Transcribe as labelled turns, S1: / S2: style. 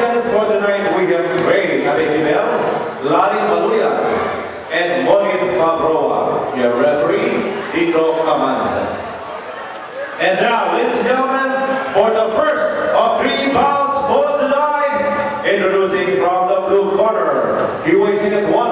S1: judges for tonight, we have Ray Abedimel, Larry Maluya, and Monit Fabroa. Your referee, Tito Camanza. And now, ladies and gentlemen, for the first of 3 bouts for tonight, introducing from the blue corner, he weighs in at